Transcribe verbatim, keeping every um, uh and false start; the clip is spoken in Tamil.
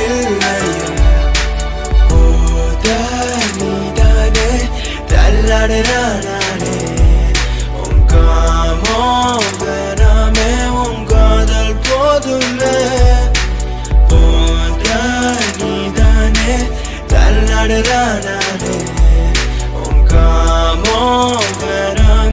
இல்லையே போதா நீதானே தள்ளாடுறானே உன் காமோ வேணாமே உன் காதல் போதுமே போதா நீதானே தள்ளாடுறானே